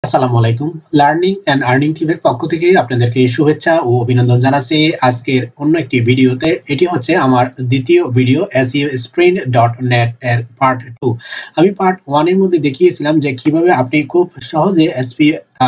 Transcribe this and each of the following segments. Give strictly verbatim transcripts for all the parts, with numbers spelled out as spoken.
আসসালামু আলাইকুম। Learning and earning টিমের পক্ষ থেকে আপনাদেরকে শুভেচ্ছা ও অভিনন্দন জানাচ্ছি আজকের অন্য একটি ভিডিওতে। এটি হচ্ছে আমার দ্বিতীয় ভিডিও seosprint ডট net এর পার্ট টু। আমি পার্ট ওয়ান এর মধ্যে দেখিয়েছিলাম যে কিভাবে আপনি খুব সহজে এসপি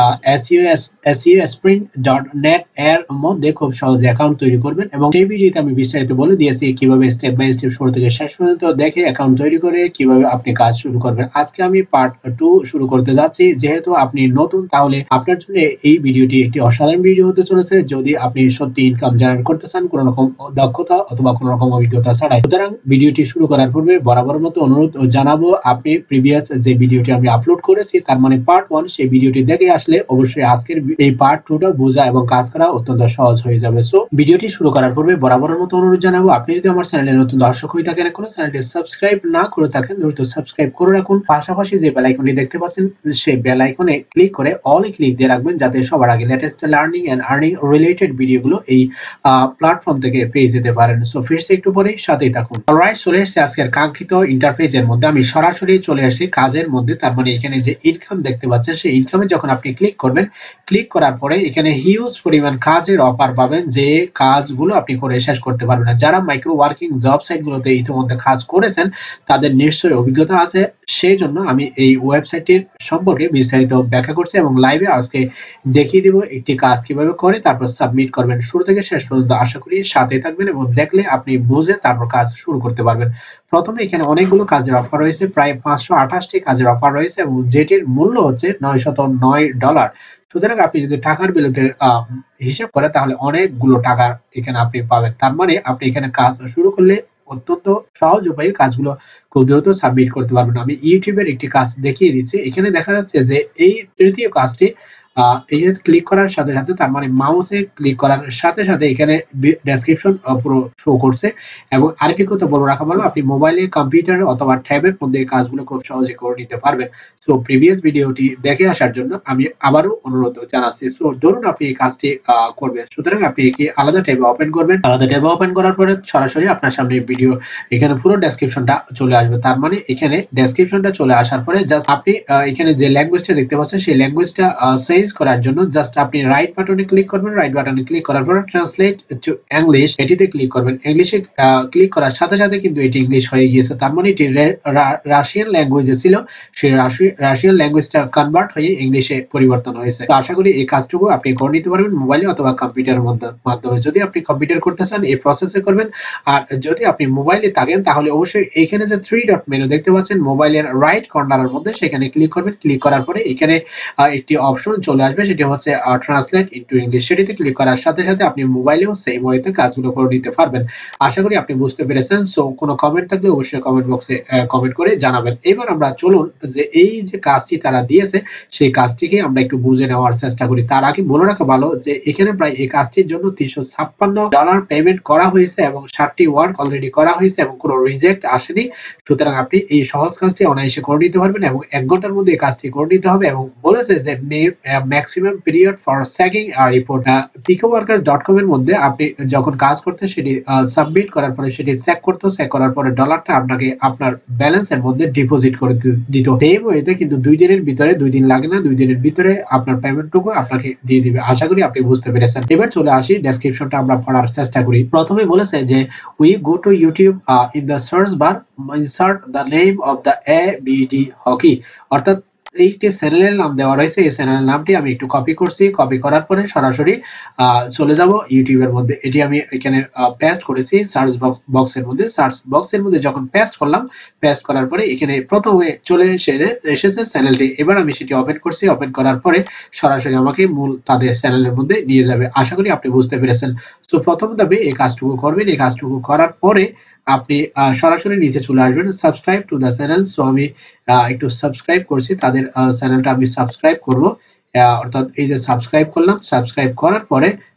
seosprint ডট net এর মধ্যে খুব সহজে অ্যাকাউন্ট তৈরি করবেন, এবং সেই ভিডিওতে আমি বিস্তারিত বলে দিয়েছি কিভাবে স্টেপ বাই স্টেপ শুরু থেকে শেষ পর্যন্ত দেখে অ্যাকাউন্ট তৈরি করে কিভাবে আপনি কাজ শুরু করবেন। আজকে আমি পার্ট টু শুরু করতে যাচ্ছি। যেহেতু আপনি নতুন, তাহলে আপনার জন্য এই ভিডিওটি একটি অসাধারণ ভিডিও হতে চলেছে যদি আপনি সত্যি ইনকাম জেনারেট করতে চান কোনো রকম দক্ষতা অথবা কোনো রকম অভিজ্ঞতা ছাড়াই। সুতরাং ভিডিওটি শুরু করার পূর্বে বরাবর মতো অনুরোধ জানাবো, আপনি প্রিভিয়াস যে ভিডিওটি আমি আপলোড করেছি তার মানে পার্ট ওয়ান, সেই ভিডিওটি দেখে আসলে অবশ্যই আজকের এই পার্ট টু টা বোঝা এবং কাজ করা অত্যন্ত সহজ হয়ে যাবে। সো ভিডিওটি শুরু করার পূর্বে বরাবরের মতো অনুরোধ জানাবো, আপনি যদি আমার চ্যানেলে নতুন দর্শক হয়ে থাকেন, এখনো চ্যানেলটি সাবস্ক্রাইব না করে থাকেন দ্রুত সাবস্ক্রাইব করে রাখুন। পাশাপাশি যে বেল আইকনটি দেখতে পাচ্ছেন সেই বেল আইকনে ক্লিক করে অল ক্লিক দিয়ে রাখবেন, যাতে সবার আগে latest learning and earning related ভিডিওগুলো এই প্ল্যাটফর্ম থেকে পেয়ে যেতে পারেন। সো ফিরছি একটু পরেই, সাথেই থাকুন। অলরাইট, চলে এসেছি আজকের কাঙ্ক্ষিত ইন্টারফেসের মধ্যে। আমি সরাসরি চলে আসছি কাজের মধ্যে। তার মানে এখানে যে ইনকাম দেখতে পাচ্ছেন, সেই ইনকামে যখন আপনি ক্লিক করবেন, ক্লিক করার পরে এখানে হিউজ পরিমাণ কাজের অফার পাবেন, যে কাজগুলো আপনি করে শেষ করতে পারবেন না। যারা মাইক্রো ওয়ার্কিং জব সাইটগুলোতে ইতিমধ্যে কাজ করেছেন তাদের নিশ্চয়ই অভিজ্ঞতা আছে, সেই জন্য আমি এই ওয়েবসাইটটির সম্পর্কে বিস্তারিত ব্যাখ্যা করছি এবং লাইভে আজকে দেখিয়ে দিব একটি কাজ কিভাবে করে তারপর সাবমিট করবেন। শুরু থেকে শেষ পর্যন্ত আশা করি সাথে থাকবেন এবং দেখলে আপনি বুঝে তারপর কাজ শুরু করতে পারবেন। প্রথমে এখানে অনেকগুলো কাজের অফার রয়েছে, প্রায় পাঁচশো আঠাশটি কাজের অফার রয়েছে এবং যেটির মূল্য হচ্ছে নয়শত নয় ডলার। সুতরাং আপনি যদি টাকার বিলতে হিসাব করেন তাহলে অনেকগুলো টাকা এখানে আপনি পাবেন। তার মানে আপনি এখানে কাজ শুরু করলে অত্যন্ত সহজ উপায়ে কাজগুলো খুব দ্রুত সাবমিট করতে পারবেন। আমি ইউটিউবের একটি কাজ দেখিয়ে দিচ্ছি। এখানে দেখা যাচ্ছে যে এই তৃতীয় কাজটি এই যে ক্লিক করার সাথে সাথে, তার মানে মাউসে ক্লিক করার সাথে সাথে এখানে ডেসক্রিপশন পুরো শো করছে। এবং আরেকটি কথা বলে রাখা ভালো, আপনি মোবাইলে, কম্পিউটার অথবা ট্যাবের মধ্যে এই কাজগুলো খুব সহজে করে নিতে পারবেন। সো প্রিভিয়াস ভিডিওটি দেখে আসার জন্য আমি আবারও অনুরোধ জানাচ্ছি। সো ধরুন আপনি এই কাজটি করবেন, সুতরাং আপনি একে আলাদা ট্যাবে ওপেন করবেন। আলাদা ট্যাবে ওপেন করার পরে সরাসরি আপনার সামনে ভিডিও এখানে পুরো ডেসক্রিপশনটা চলে আসবে। তার মানে এখানে ডেসক্রিপশনটা চলে আসার পরে জাস্ট আপনি এখানে যে ল্যাঙ্গুয়েজটা দেখতে পাচ্ছেন সেই ল্যাঙ্গুয়েজটা চেঞ্জ করার জন্য জাস্ট আপনি রাইট বাটনে ক্লিক করবেন। রাইট বাটনে ক্লিক করার পর ট্রান্সলেট টু ইংলিশ এটিতে ক্লিক করবেন। ইংলিশে ক্লিক করার সাথে সাথে কিন্তু এটি ইংলিশ হয়ে গিয়েছে। তার মানে এটি রাশিয়ান ল্যাঙ্গুয়েজে ছিল, সেই রাশিয়ান ল্যাঙ্গুয়েজটা কনভার্ট হয়ে ইংলিশে পরিবর্তন হয়েছে। তো আশা করি এই কাজটুকু আপনি করে নিতে পারবেন মোবাইলে অথবা কম্পিউটারের মাধ্যমে। যদি আপনি কম্পিউটার করতে চান এই প্রসেসে করবেন, আর যদি আপনি মোবাইলে থাকেন তাহলে অবশ্যই এখানে যে থ্রি ডট মেনু দেখতে পাচ্ছেন মোবাইলের রাইট কর্নারের মধ্যে, সেখানে ক্লিক করবেন। ক্লিক করার পরে এখানে একটি অপশন চলে আসবে, সেটি হচ্ছে ট্রান্সলেট ইনটু ইংলিশ। সেটিতে ক্লিক করার সাথে সাথে আপনি মোবাইলেও সেম ওয়েতে কাজগুলো করে নিতে পারবেন। আশা করি আপনি বুঝতে পেরেছেন। সো কোনো কমেন্ট থাকলে অবশ্যই কমেন্ট বক্সে কমেন্ট করে জানাবেন। এবার আমরা চলুন যে এই যে কাজটি তারা দিয়েছে সেই কাজটিকে আমরা একটু বুঝে নেওয়ার চেষ্টা করি। তার আগে বলে রাখা ভালো যে এখানে প্রায় এই কাজটির জন্য তিনশো ছাপ্পান্ন ডলার পেমেন্ট করা হয়েছে এবং ষাটটি ওয়ার্ক অলরেডি করা হয়েছে এবং কোনো রিজেক্ট আসেনি। সুতরাং আপনি এই সহজ কাজটি অনায়াসে করে নিতে পারবেন এবং এক ঘন্টার মধ্যে এই কাজটি করে নিতে হবে। এবং বলেছে যে ম্যাক্সিমাম পিরিয়ড ফর চেকিং আর রিপোর্ট। পিকোওয়ার্কার্স ডট কম এর মধ্যে আপনি যখন কাজ করতে সেটি সাবমিট করার পরে সেটি চেক করতে, চেক করার পরে ডলারটা আপনাকে আপনার ব্যালেন্সের মধ্যে ডিপোজিট করে দিত। এই ওয়েতে কিন্তু দুই দিনের ভিতরে, দুই দিন লাগে না, দুই দিনের ভিতরে আপনার পেমেন্টটুকু আপনাকে দিয়ে দিবে। আশা করি আপনি বুঝতে পেরেছেন। এবার চলে আসি ডেসক্রিপশনটা আমরা পড়ার চেষ্টা করি। প্রথমে বলেছে যে we go to YouTube in the search bar insert the name of the A B D hockey, অর্থাৎ এইটি চ্যানেলের নাম দেওয়া রয়েছে। এই চ্যানেলের নামটি আমি একটু কপি করছি। কপি করার পরে সরাসরি চলে যাব ইউটিউবের মধ্যে। এটি আমি এখানে পেস্ট করেছি সার্চ বক্সের মধ্যে। সার্চ বক্সের মধ্যে যখন পেস্ট করলাম, পেস্ট করার পরে এখানে প্রথমে চলে এসে এসেছে চ্যানেলটি। এবার আমি সেটি ওপেন করছি। ওপেন করার পরে সরাসরি আমাকে মূল তাদের চ্যানেলের মধ্যে নিয়ে যাবে। আশা করি আপনি বুঝতে পেরেছেন। তো প্রথম ধাপে এই কাজটুকু করবেন। এই কাজটুকু করার পরে আপনি সরাসরি নিচে চলে আসবেন subscribe to the channel. So আমি একটু সাবস্ক্রাইব করছি, তাদের চ্যানেলটা আমি সাবস্ক্রাইব করব। অর্থাৎ এই যে সাবস্ক্রাইব করলাম, সাবস্ক্রাইব করার পরে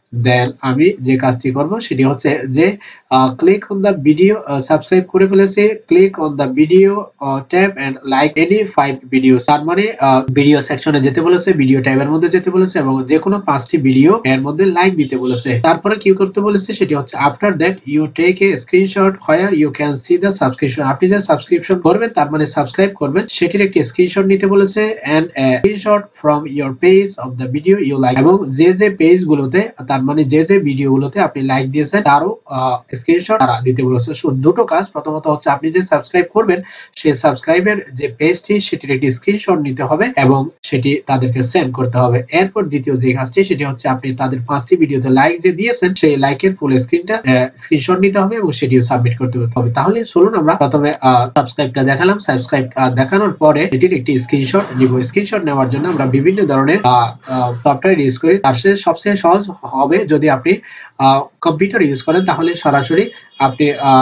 দেন আমি যে কাজটি করব সেটি হচ্ছে যে click on the video, subscribe করে ফেলেছি, click on the video tab and like any five videos. তার মানে ভিডিও সেকশনে যেতে বলেছে, ভিডিও ট্যাবের মধ্যে যেতে বলেছে এবং যে কোনো পাঁচটি ভিডিও এর মধ্যে লাইক দিতে বলেছে। তারপরে কি করতে বলেছে সেটি হচ্ছে after that you take a screenshot where you can see the subscription. আপনি যে সাবস্ক্রিপশন করবেন তার মানে সাবস্ক্রাইব করবেন সেটির একটি স্ক্রিনশট নিতে বলেছে and a screenshot from your page of the video you like, এবং যে যে পেজ গুলোতে তার মানে যে যে ভিডিও গুলোতে আপনি লাইক দিয়েছেন তারও স্ক্রিনশট তারা দিতে বলেছে। সো দুটো কাজ, প্রথমত হচ্ছে আপনি যে সাবস্ক্রাইব করবেন সেই সাবস্ক্রাইবের যে পেজটি সেটির একটি স্ক্রিনশট নিতে হবে এবং সেটি তাদেরকে সেন্ড করতে হবে। এরপর দ্বিতীয় যে কাজটি সেটি হচ্ছে আপনি তাদের পাঁচটি ভিডিওতে লাইক যে দিয়েছেন সেই লাইকের ফুল স্ক্রিনটা স্ক্রিনশট নিতে হবে এবং সেটিও সাবমিট করতে হবে। তাহলে চলুন আমরা প্রথমে সাবস্ক্রাইবটা দেখালাম, সাবস্ক্রাইব দেখানোর পরে এটির একটি স্ক্রিনশট নিব। স্ক্রিনশট নেওয়ার জন্য আমরা বিভিন্ন ধরনের সফটওয়্যার ইউজ করি। তার সাথে সবচেয়ে সহজ হবে যদি আপনি কম্পিউটার ইউজ করেন তাহলে সরাসরি আপনি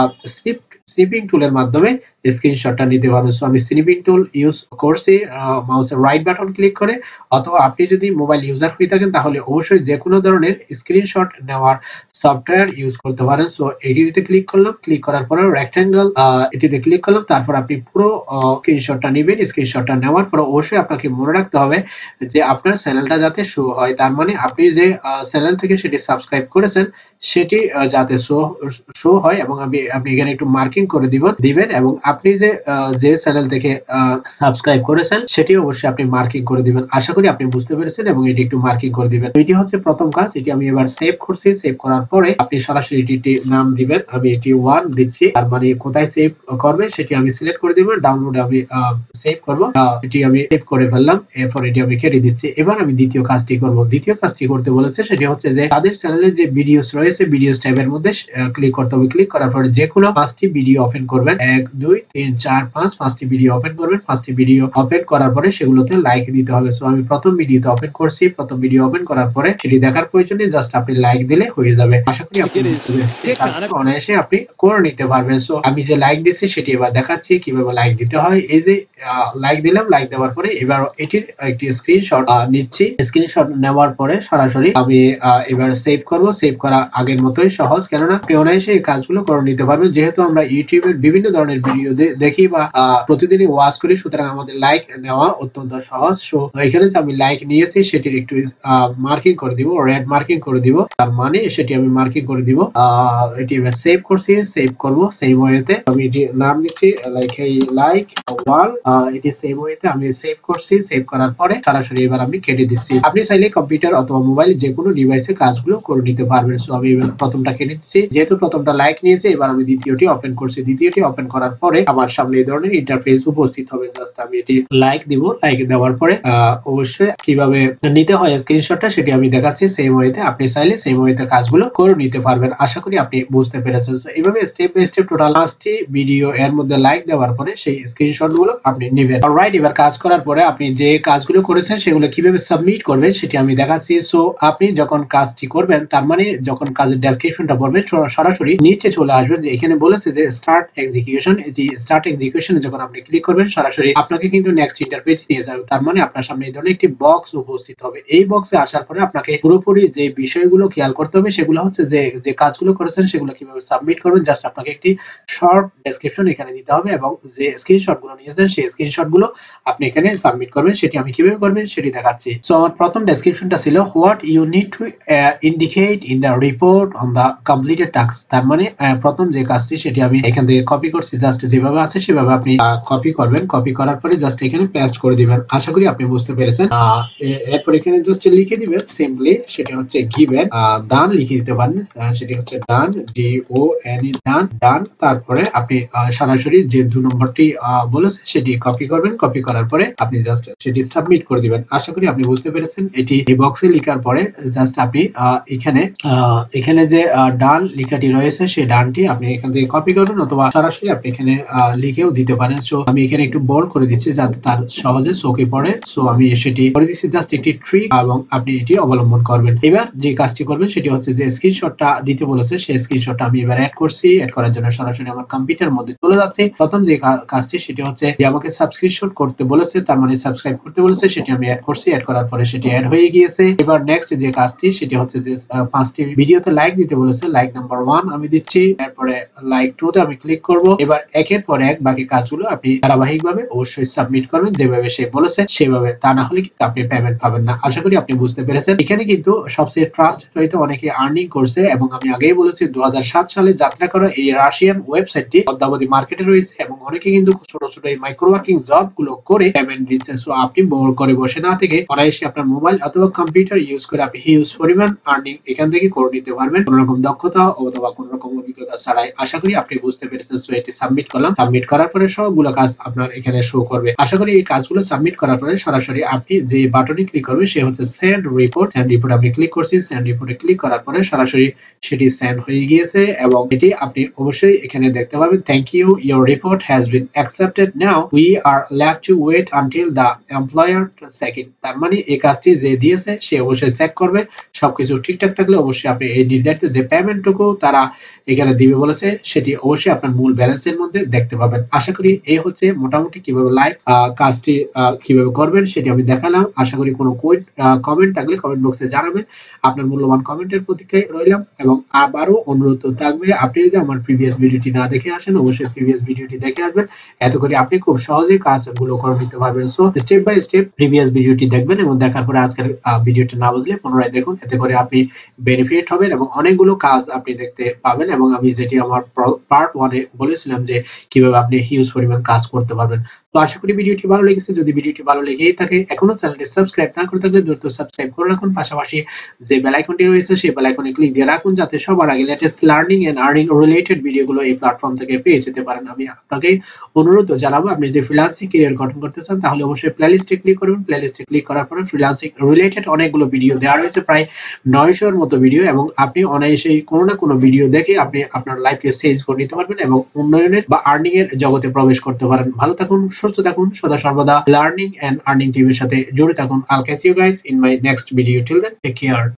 স্নিপিং টুলের মাধ্যমে স্ক্রিনশটটা নিতে পারবেন। সো আমি স্নিপিং টুল ইউজ করছি মাউসের রাইট বাটন ক্লিক করে, অথবা আপনি যদি মোবাইল ইউজার হয়ে থাকেন তাহলে অবশ্যই যে কোনো ধরনের স্ক্রিনশট নেওয়ার সফটওয়্যার ইউজ করতে পারেন। সো এটিতে ক্লিক করলাম, ক্লিক করার পরে রেক্ট্যাঙ্গেল এটিতে ক্লিক করলাম, তারপর আপনি পুরো স্ক্রিনশটটা নেবেন। স্ক্রিনশটটা নেওয়ার পর অবশ্যই আপনাকে মনে রাখতে হবে যে আপনার চ্যানেলটা যাতে শো হয়, তার মানে আপনি যে চ্যানেল থেকে সেটি সাবস্ক্রাইব করেছেন সেটি যাতে শো শো হয় এবং আমি আপনি এখানে একটু মার্কিং করে দিবেন দিবেন এবং আপনি যে যে চ্যানেল থেকে সাবস্ক্রাইব করেছেন সেটি অবশ্যই আপনি মার্কিং করে দিবেন। আশা করি আপনি বুঝতে পেরেছেন এবং এটি একটু মার্কিং করে দিবেন। এটি হচ্ছে প্রথম কাজ। এটি আমি এবার সেভ করছি। সেভ করার পরে আপনি সরাসরি এটি নাম দিবেন। আমি এটি ওয়ান দিচ্ছি, তার মানে কোথায় সেভ করবে সেটি আমি সিলেক্ট করে দিব। ডাউনলোড আমি সেভ করব, এটি আমি সেভ করে ফেললাম। এরপর এটি আমি কেটে দিচ্ছি। এবার আমি দ্বিতীয় কাজটি করব। দ্বিতীয় কাজটি করতে বলেছে সেটি হচ্ছে যে তাদের চ্যানেলে যে ভিডিওস রয়েছে ভিডিওস ট্যাবের মধ্যে ক্লিক করতে হবে। ক্লিক করার পরে যে কোনো পাঁচটি ভিডিও ওপেন করবেন, এক দুই তিন চার পাঁচ, পাঁচটি ভিডিও ওপেন করবেন। পাঁচটি ভিডিও ওপেন করার পরে সেগুলোতে লাইক দিতে হবে। সো আমি প্রথম ভিডিওতে ওপেন করছি। প্রথম ভিডিও ওপেন করার পরে সেটি দেখার প্রয়োজন নেই, জাস্ট আপনি লাইক দিলে হয়ে যাবে। আশা করি আপনি অনায়াসে আপনি করে নিতে পারবেন। সো আমি যে লাইক দিচ্ছি সেটি এবার দেখাচ্ছি কিভাবে লাইক দিতে হয়। এই যে লাইক দিলাম, লাইক দেওয়ার পরে এবার এটির একটি স্ক্রিনশট নিচ্ছি। স্ক্রিনশট নেওয়ার পরে সরাসরি আমি এবার সেভ করব। সেভ করা আগের মতোই সহজ, কেননা আপনি অনায়াসে এই কাজগুলো করে নিতে পারবেন। যেহেতু আমরা ইউটিউবের বিভিন্ন ধরনের ভিডিও দেখি বা প্রতিদিনই ওয়াচ করি, সুতরাং আমাদের লাইক নেওয়া অত্যন্ত সহজ। সো এখানে যে আমি লাইক নিয়েছি সেটির একটু মার্কিং করে দিব, রেড মার্কিং করে দিব, তার মানে সেটি আমি মার্কিং করে দিব। এটি এবার সেভ করছি, সেভ করব সেম ওয়েতে। আমি এটি নাম দিচ্ছি লাইক এই লাইক ওয়াল, এটি সেম ওয়েতে আমি সেভ করছি। সেভ করার পরে সরাসরি এবার আমি কেটে দিচ্ছি। আপনি চাইলে কম্পিউটার অথবা মোবাইল যে কোনো ডিভাইসে কাজগুলো করে নিতে পারবেন। সো আমি এবার প্রথমটা কেটে দিচ্ছি। যেহেতু প্রথমটা লাইক নিয়েছে, এবার আমি দ্বিতীয়টি ওপেন করছি। দ্বিতীয়টি ওপেন করার পরে আমার সামনে এই ধরনের ইন্টারফেস উপস্থিত হবে। জাস্ট আমি এটি লাইক দিব। লাইক দেওয়ার পরে অবশ্যই কিভাবে নিতে হয় স্ক্রিনশটটা সেটি আমি দেখাচ্ছি সেম ওয়েতে। আপনি চাইলে সেম ওয়েতে কাজগুলো করে নিতে পারবেন। আশা করি আপনি বুঝতে পেরেছেন। সো এইভাবে স্টেপ বাই স্টেপ টোটাল পাঁচটি ভিডিও এর মধ্যে লাইক দেওয়ার পরে সেই স্ক্রিনশট গুলো আপনি নেবেন। অলরাইট, এবার কাজ করার পরে আপনি যে কাজগুলো করেছেন সেগুলো কিভাবে সাবমিট করবেন সেটি আমি দেখাচ্ছি। সো আপনি যখন কাজটি করবেন, তার মানে যখন কাজের ডেসক্রিপশনটা পড়বেন সরাসরি নিচে চলে আসবেন। যে এখানে বলেছে যে স্টার্ট এক্সিকিউশন, এটি স্টার্ট এক্সিকিউশনে যখন আপনি ক্লিক করবেন সরাসরি আপনাকে কিন্তু নেক্সট ইন্টারফেস নিয়ে যাবে। তার মানে আপনার সামনে এই ধরনের একটি বক্স উপস্থিত হবে। এই বক্সে আসার পরে আপনাকে পুরোপুরি যে বিষয়গুলো খেয়াল করতে হবে সেগুলো হচ্ছে যে যে কাজগুলো করেছেন সেগুলো কিভাবে সাবমিট করবেন। জাস্ট আপনাকে একটি শর্ট ডেসক্রিপশন এখানে দিতে হবে এবং যে স্ক্রিনশট গুলো নিয়েছেন সেই স্ক্রিনশট গুলো আপনি এখানে সাবমিট করবেন। সেটি আমি কিভাবে করবেন সেটি দেখাচ্ছি। সো আমার প্রথম ডেসক্রিপশনটা ছিল what you need to indicate in the report on the completed task. তার মানে প্রথম যে কাজটি সেটি আমি এখান থেকে কপি করছি। জাস্ট যেভাবে আছে সেভাবে আপনি কপি করবেন। কপি করার পরে জাস্ট এখানে পেস্ট করে দিবেন। আশা করি আপনি বুঝতে পেরেছেন। এরপর এখানে জাস্ট লিখে দিবেন সিম্পলি, সেটি হচ্ছে গিভেন ডান লিখে দিতে পারেন। সেটি হচ্ছে ডান, ডি ও এন ই ডান ডান। তারপরে আপনি সরাসরি যে দুই নম্বরটি বলেছে সেটি কপি করবেন। কপি করার পরে আপনি জাস্ট সেটি সাবমিট করে দিবেন। আশা করি আপনি বুঝতে পেরেছেন। এটি এই বক্সে লেখার পরে জাস্ট আপনি এখানে এখানে যে ডান লেখাটি রয়েছে সেই ডানটি আপনি এখান থেকে কপি করবেন, অথবা সরাসরি আপনি এখানে লিখেও দিতে পারেন। সো আমি এখানে একটু বোল্ড করে দিচ্ছি যাতে তার সহজে চোখে পড়ে। সো আমি সেটি করে দিচ্ছি, জাস্ট একটি ট্রিক এবং আপনি এটি অবলম্বন করবেন। এবার যে কাজটি করবেন সেটি হচ্ছে যে স্ক্রিনশটটা দিতে বলেছে সেই স্ক্রিনশটটা আমি এবার অ্যাড করছি। অ্যাড করার জন্য সরাসরি আমার কম্পিউটার মধ্যে চলে যাচ্ছে। প্রথম যে কাজটি সেটি হচ্ছে যে আমাকে সাবস্ক্রিপশন করতে বলেছে, তার মানে সাবস্ক্রাইব করতে বলেছে, সেটি আমি অ্যাড করছি। অ্যাড করার পরে সেটি অ্যাড হয়ে গিয়েছে। এবার নেক্সট যে কাজটি সেটি হচ্ছে যে পাঁচটি ভিডিওতে লাইক দিতে বলেছে। লাইক নাম্বার ওয়ান আমি দিচ্ছি, এরপরে লাইক টু তে আমি ক্লিক করব। এবার একের পর এক বাকি কাজগুলো আপনি ধারাবাহিকভাবে অবশ্যই সাবমিট করবেন যেভাবে সে বলেছে সেভাবে, তা না হলে কিন্তু আপনি পেমেন্ট পাবেন না। আশা করি আপনি বুঝতে পেরেছেন। এখানে কিন্তু সবচেয়ে ট্রাস্ট হইতে অনেকে আর্নিং করছে এবং আমি আগেই বলেছি দুই হাজার সাত সালে যাত্রা করা এই রাশিয়ান ওয়েবসাইটটি অদ্যাবধি মার্কেটে রয়েছে এবং অনেকে কিন্তু ছোট ছোট এই মাইক্রো ওয়ার্কিং জব গুলো করে পেমেন্ট দিচ্ছে। সো আপনি বোর করে বসে না থেকে অনায়াসে আপনার মোবাইল অথবা কম্পিউটার ইউজ করে আপনি হিউজ পরিমাণ আর্নিং এখান থেকে করে নিতে পারবেন কোন রকম দক্ষতা অথবা কোন রকম অভিজ্ঞতা ছাড়াই। আশা করি আপনি বুঝতে পেরেছেন। সো এটি সাবমিট করলাম। সাবমিট করার পরে সবগুলো কাজ আপনার এখানে শো করবে। আশা করি এই কাজগুলো সাবমিট করার পরে সরাসরি আপনি যে বাটনে ক্লিক করবেন সে হচ্ছে সেন্ড রিপোর্ট। সেন্ড রিপোর্ট আমি ক্লিক করছি। সেন্ড রিপোর্টে ক্লিক করার পরে সরাসরি সেটি সেন্ড হয়ে গিয়েছে এবং এটি আপনি অবশ্যই এখানে দেখতে পাবেন, thank you, your report has been accepted, now we are left to wait until the employer check it. তার মানে এই কাজটি যে দিয়েছে সে অবশ্যই চেক করবে। সবকিছু ঠিকঠাক থাকলে অবশ্যই আপনি এই নির্ধারিত যে পেমেন্টটুকু তারা এখানে দিবে বলেছে সেটি অবশ্যই আপনার মূল ব্যালেন্সের মধ্যে দেখতে পাবেন। আশা করি এই হচ্ছে মোটামুটি কিভাবে লাইভ কাজটি কিভাবে করবেন সেটি আমি দেখালাম। আশা করি কোনো কমেন্ট থাকলে কমেন্ট বক্সে জানাবেন। আপনার মূল্যবান কমেন্টের প্রতীক্ষায় রইলাম এবং আবারও অনুরোধ থাকবে আপনি যদি আমার প্রিভিয়াস ভিডিওটি না দেখে আসেন অবশ্যই প্রিভিয়াস ভিডিওটি দেখে আসবেন, এত করে আপনি খুব সহজেই কাজগুলো করে নিতে পারবেন। So step by step previous ভিডিওটি দেখবেন এবং দেখার পরে আজকের ভিডিওটি না বুঝলে পুনরায় দেখুন, এতে করে আপনি বেনিফিট হবেন এবং অনেকগুলো কাজ আপনি দেখতে পাবেন। এবং আমি যেটি আমার পার্ট ওয়ানে বলেছিলাম যে কিভাবে আপনি হিউজ পরিমাণ কাজ করতে পারবেন। তো আশা করি ভিডিওটি ভালো লেগেছে। যদি ভিডিওটি ভালো লেগেই থাকে এখনো চ্যানেলটি সাবস্ক্রাইব না করে থাকলে দ্রুত সাবস্ক্রাইব করে রাখুন। পাশাপাশি যে বেল আইকনটি রয়েছে সেই বেল আইকনে ক্লিক দিয়ে রাখুন যাতে সবার আগে latest learning and earning related ভিডিওগুলো এই প্ল্যাটফর্ম থেকে পেয়ে যেতে পারেন। আমি আপনাকে অনুরোধ জানাবো আপনি যদি ফ্রিল্যান্সিং ক্যারিয়ার গঠন করতে চান তাহলে অবশ্যই প্লেলিস্টে ক্লিক করুন। প্লেলিস্টে ক্লিক করার পরে ফ্রিল্যান্সিং রিলেটেড অনেকগুলো ভিডিও দেওয়া রয়েছে, প্রায় নয়শোর মতো ভিডিও, এবং আপনি অনায়াসে কোনো না কোনো ভিডিও দেখে আপনি আপনার লাইফকে চেঞ্জ করে নিতে পারবেন এবং উন্নয়নের বা আর্নিং এর জগতে প্রবেশ করতে পারেন। ভালো থাকুন, সুস্থ থাকুন, সদা সর্বদা লার্নিং এন্ড আর্নিং টিভির সাথে জুড়ে থাকুন। I'll catch you guys in my next video. Till then, take care.